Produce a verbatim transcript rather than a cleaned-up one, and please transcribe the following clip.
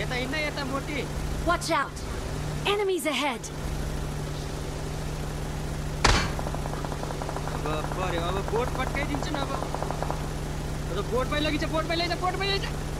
यता हिँड्न यता मोटी Watch out! Enemies ahead! अब पर्यो अब बोट पट्काइदिन्छु नि अब बोटमै लगिन्छ बोटमै लैजा बोटमै लैजा